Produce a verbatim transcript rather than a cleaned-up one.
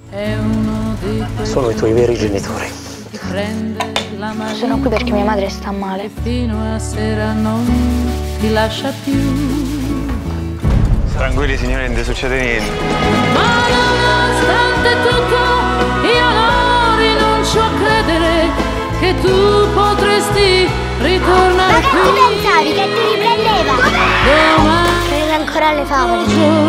Sono i tuoi veri genitori. Sono qui perché mia madre sta male. Fino a sera non ti lascia più. Tranquilli signori, non ti succede niente. Ma nonostante tutto io non rinuncio a credere che tu potresti ritornare Ma che qui. ti pensavi che ti riprendeva? Domani Crede ancora alle favole.